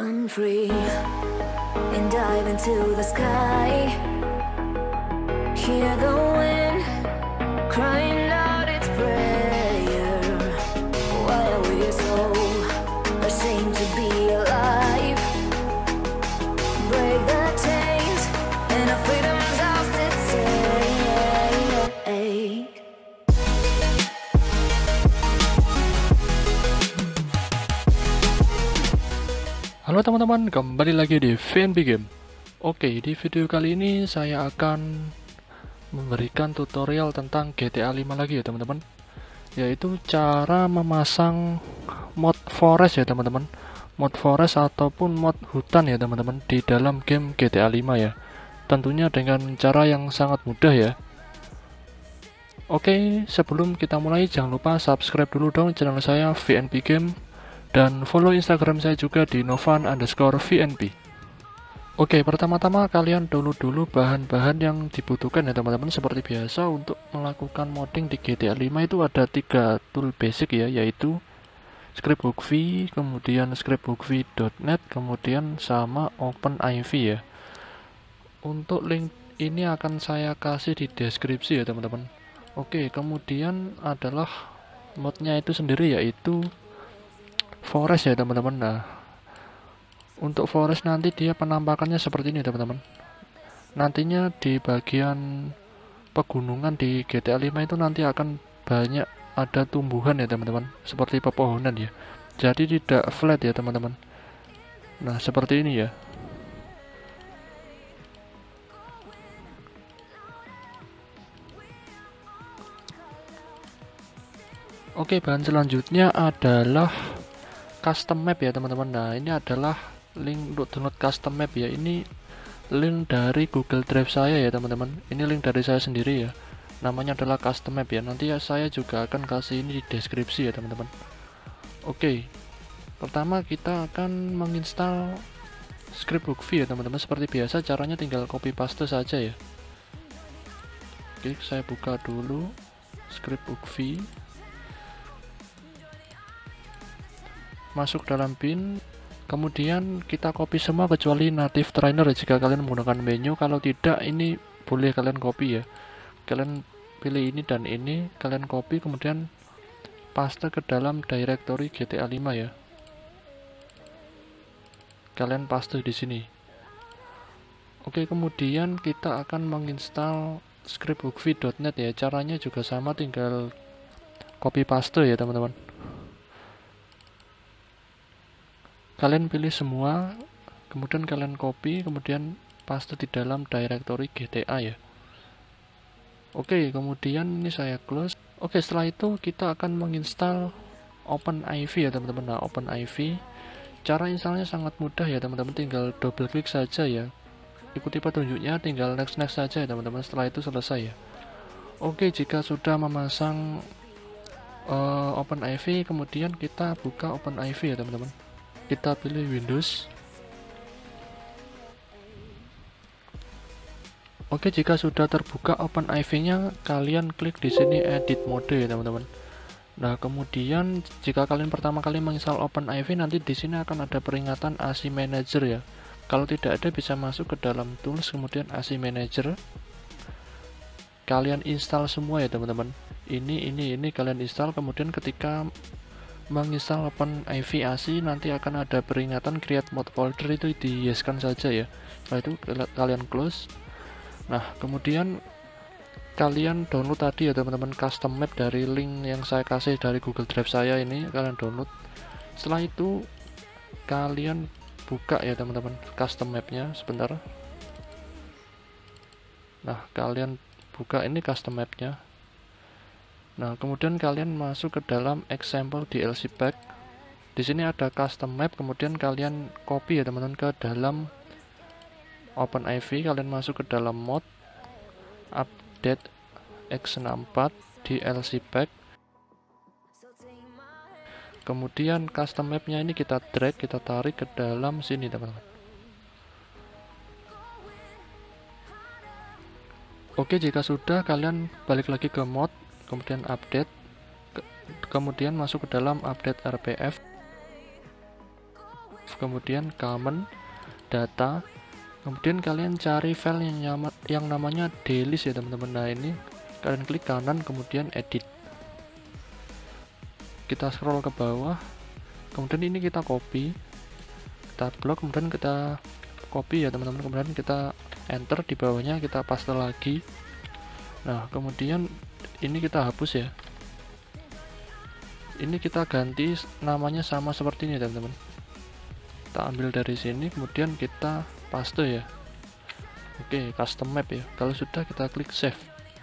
run free and dive into the sky. Hear the wind crying out its prayer. Why are we so ashamed to be alive? Break the chains and our freedom's ours to take. Halo teman-teman, kembali lagi di VNB Game. Oke, di video kali ini saya akan memberikan tutorial tentang GTA 5 lagi ya teman-teman, yaitu cara memasang mod forest ya teman-teman, mod forest ataupun mod hutan ya teman-teman di dalam game GTA 5 ya, tentunya dengan cara yang sangat mudah ya. Oke, sebelum kita mulai jangan lupa subscribe dulu dong channel saya VNB Game, dan follow Instagram saya juga di novan_vnb. Oke, pertama-tama kalian download dulu bahan-bahan yang dibutuhkan ya teman-teman. Seperti biasa untuk melakukan modding di GTA 5 itu ada 3 tool basic ya, yaitu Scriptbook V, kemudian scriptbookv.net, kemudian sama OpenIV ya. Untuk link ini akan saya kasih di deskripsi ya teman-teman. Oke, kemudian adalah modnya itu sendiri yaitu forest ya teman-teman. Nah, untuk forest nanti dia penampakannya seperti ini teman-teman. Nantinya di bagian pegunungan di GTA 5 itu nanti akan banyak ada tumbuhan ya teman-teman, seperti pepohonan ya. Jadi tidak flat ya teman-teman. Nah, seperti ini ya. Oke, bahan selanjutnya adalah custom map ya teman-teman. Nah, ini adalah link untuk download custom map ya. Ini link dari Google Drive saya ya teman-teman. Ini link dari saya sendiri ya. Namanya adalah custom map ya. Nanti ya saya juga akan kasih ini di deskripsi ya teman-teman. Oke, pertama kita akan menginstal Scriptbook V ya teman-teman. Seperti biasa caranya tinggal copy paste saja ya. Oke, saya buka dulu Scriptbook V, masuk dalam bin, kemudian kita copy semua kecuali native trainer jika kalian menggunakan menu. Kalau tidak, ini boleh kalian copy ya. Kalian pilih ini dan ini, kalian copy kemudian paste ke dalam directory GTA 5 ya. Kalian paste di sini. Oke, kemudian kita akan menginstal scriptbookv.net ya. Caranya juga sama, tinggal copy paste ya teman-teman. Kalian pilih semua, kemudian kalian copy, kemudian paste di dalam directory GTA ya. Oke, kemudian ini saya close. Oke, setelah itu kita akan menginstal OpenIV ya teman-teman. Nah, OpenIV cara installnya sangat mudah ya teman-teman, tinggal double klik saja ya. Ikuti petunjuknya, tinggal next saja ya teman-teman. Setelah itu selesai ya. Oke, jika sudah memasang OpenIV, kemudian kita buka OpenIV ya teman-teman. Kita pilih Windows. Oke, jika sudah terbuka OpenIV-nya, kalian klik di sini edit mode ya teman-teman. Nah, kemudian jika kalian pertama kali menginstal OpenIV, nanti di sini akan ada peringatan AC Manager ya. Kalau tidak ada, bisa masuk ke dalam tools, kemudian AC Manager. Kalian install semua ya teman-teman. Ini kalian install, kemudian ketika menginstal OpenIV AC nanti akan ada peringatan create mod folder, itu di yes-kan saja ya. Setelah itu kalian close. Nah, kemudian kalian download tadi ya teman-teman custom map dari link yang saya kasih dari Google Drive saya ini, kalian download. Setelah itu kalian buka ya teman-teman custom mapnya sebentar. Nah, kalian buka ini custom mapnya. Nah, kemudian kalian masuk ke dalam example DLC pack. Di sini ada custom map, kemudian kalian copy ya teman-teman ke dalam OpenIV. Kalian masuk ke dalam mod update x64 DLC pack. Kemudian custom mapnya ini kita drag, kita tarik ke dalam sini teman-teman. Oke, jika sudah kalian balik lagi ke mod, kemudian update, kemudian masuk ke dalam update RPF, kemudian common, data, kemudian kalian cari file yang namanya delist ya teman-teman. Nah ini kalian klik kanan kemudian edit, kita scroll ke bawah, kemudian ini kita copy, kita blok, kemudian kita copy ya teman-teman, kemudian kita enter, di bawahnya kita paste lagi. Nah kemudian ini kita hapus ya, ini kita ganti namanya sama seperti ini teman-teman, kita ambil dari sini kemudian kita paste ya. Oke, custom map ya. Kalau sudah kita klik save.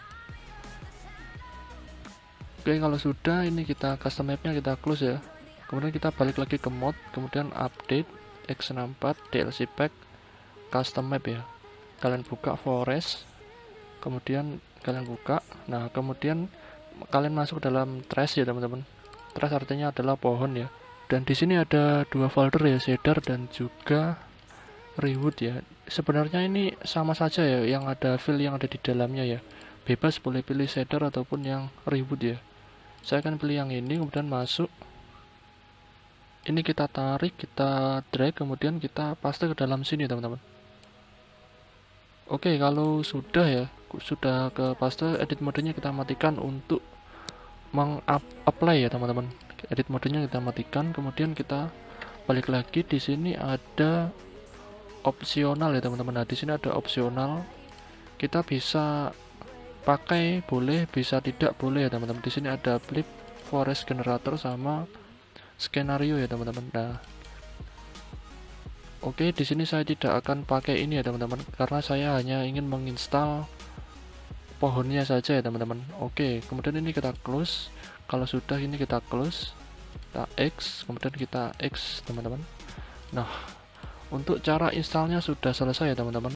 Oke, kalau sudah ini kita custom mapnya kita close ya, kemudian kita balik lagi ke mod, kemudian update x64 DLC pack custom map ya, kalian buka forest, kemudian kalian buka. Nah kemudian kalian masuk dalam trash ya teman-teman. Trash artinya adalah pohon ya, dan di sini ada dua folder ya, shader dan juga rewood ya. Sebenarnya ini sama saja ya, yang ada file yang ada di dalamnya ya, bebas boleh pilih shader ataupun yang rewood ya. Saya akan pilih yang ini, kemudian masuk, ini kita tarik, kita drag, kemudian kita paste ke dalam sini teman-teman. Oke, kalau sudah ya, sudah ke paste, edit modenya kita matikan untuk meng-apply ya teman-teman. Edit modenya kita matikan, kemudian kita balik lagi. Di sini ada opsional ya teman-teman. Nah di sini ada opsional, kita bisa pakai boleh, bisa tidak boleh ya teman-teman. Di sini ada flip, forest generator sama skenario ya teman-teman. Nah oke, di sini saya tidak akan pakai ini ya teman-teman, karena saya hanya ingin menginstal pohonnya saja ya teman-teman. Oke, kemudian ini kita close. Kalau sudah ini kita close, kita X, kemudian kita X teman-teman. Nah untuk cara installnya sudah selesai ya teman-teman.